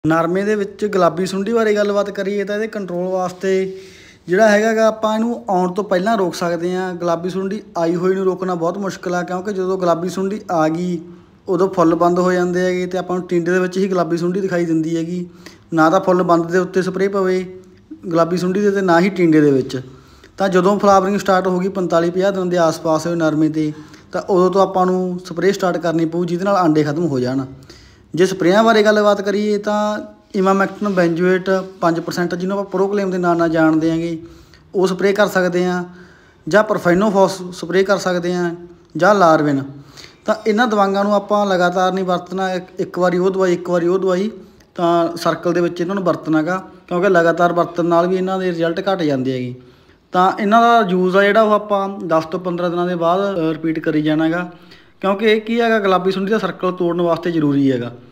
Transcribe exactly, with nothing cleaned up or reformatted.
ਨਰਮੇ ਦੇ ਵਿੱਚ ਗੁਲਾਬੀ ਸੁੰਡੀ ਬਾਰੇ ਗੱਲਬਾਤ ਕਰੀਏ ਤਾਂ ਇਹਦੇ ਕੰਟਰੋਲ ਵਾਸਤੇ ਜਿਹੜਾ ਹੈਗਾ ਗਾ ਆਪਾਂ ਇਹਨੂੰ ਆਉਣ ਤੋਂ ਪਹਿਲਾਂ ਰੋਕ ਸਕਦੇ ਹਾਂ। ਗੁਲਾਬੀ ਸੁੰਡੀ ਆਈ ਹੋਈ ਨੂੰ ਰੋਕਣਾ ਬਹੁਤ ਮੁਸ਼ਕਿਲ ਆ, ਕਿਉਂਕਿ ਜਦੋਂ ਗੁਲਾਬੀ ਸੁੰਡੀ ਆ ਗਈ ਉਦੋਂ ਫੁੱਲ ਬੰਦ ਹੋ ਜਾਂਦੇ ਹੈਗੇ ਅਤੇ ਆਪਾਂ ਨੂੰ ਟਿੰਡੇ ਦੇ ਵਿੱਚ ਹੀ ਗੁਲਾਬੀ ਸੁੰਡੀ ਦਿਖਾਈ ਦਿੰਦੀ ਹੈਗੀ। ਨਾ ਤਾਂ ਫੁੱਲ ਬੰਦ ਦੇ ਉੱਤੇ ਸਪਰੇਅ ਪਵੇ ਗੁਲਾਬੀ ਸੁੰਡੀ ਦੇ ਅਤੇ ਨਾ ਹੀ ਟਿੰਡੇ ਦੇ ਵਿੱਚ। ਤਾਂ ਜਦੋਂ ਫਲਾਵਰਿੰਗ ਸਟਾਰਟ ਹੋ ਗਈ ਪੰਤਾਲੀ ਪੰਜਾਹ ਦਿਨ ਦੇ ਆਸ ਪਾਸ ਨਰਮੇ 'ਤੇ, ਤਾਂ ਉਦੋਂ ਤੋਂ ਆਪਾਂ ਨੂੰ ਸਪਰੇਅ ਸਟਾਰਟ ਕਰਨੀ ਪਊ ਜਿਹਦੇ ਨਾਲ ਆਂਡੇ ਖਤਮ ਹੋ ਜਾਣ। ਜੇ ਸਪਰੇਆਂ ਬਾਰੇ ਗੱਲਬਾਤ ਕਰੀਏ ਤਾਂ ਇਮਾਮੈਕਟਨ ਬੈਂਜੋਏਟ ਪੰਜ ਪਰਸੈਂਟ ਜਿਹਨੂੰ ਆਪਾਂ ਪ੍ਰੋਕਲੇਮ ਦੇ ਨਾਂ ਨਾਲ ਜਾਣਦੇ ਹੈਗੇ, ਉਹ ਸਪਰੇਅ ਕਰ ਸਕਦੇ ਹਾਂ, ਜਾਂ ਪ੍ਰੋਫੈਨੋਫੋਸ ਸਪਰੇਅ ਕਰ ਸਕਦੇ ਹਾਂ, ਜਾਂ ਲਾਰਵਿਨ। ਤਾਂ ਇਹਨਾਂ ਦਵਾਈਆਂ ਨੂੰ ਆਪਾਂ ਲਗਾਤਾਰ ਨਹੀਂ ਵਰਤਣਾ, ਇੱਕ ਵਾਰੀ ਉਹ ਦਵਾਈ ਇੱਕ ਵਾਰੀ ਉਹ ਦਵਾਈ ਤਾਂ ਸਰਕਲ ਦੇ ਵਿੱਚ ਇਹਨਾਂ ਨੂੰ ਵਰਤਣਾ ਗਾ, ਕਿਉਂਕਿ ਲਗਾਤਾਰ ਵਰਤਣ ਨਾਲ ਵੀ ਇਹਨਾਂ ਦੇ ਰਿਜ਼ਲਟ ਘੱਟ ਜਾਂਦੇ ਹੈਗੇ। ਤਾਂ ਇਹਨਾਂ ਦਾ ਯੂਜ਼ ਆ ਜਿਹੜਾ ਉਹ ਆਪਾਂ ਦਸ ਤੋਂ ਪੰਦਰਾਂ ਦਿਨਾਂ ਦੇ ਬਾਅਦ ਰਿਪੀਟ ਕਰੀ ਜਾਣਾ ਗਾ, ਕਿਉਂਕਿ ਇਹ ਕੀ ਹੈਗਾ ਗੁਲਾਬੀ ਸੁੰਡੀ ਦਾ ਸਰਕਲ ਤੋੜਨ ਵਾਸਤੇ ਜ਼ਰੂਰੀ ਹੈਗਾ।